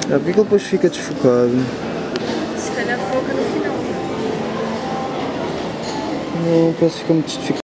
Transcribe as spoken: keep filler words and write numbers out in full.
Ah, porque ele depois fica desfocado? Se calhar foca no final. Não, parece que fica muito desfocado.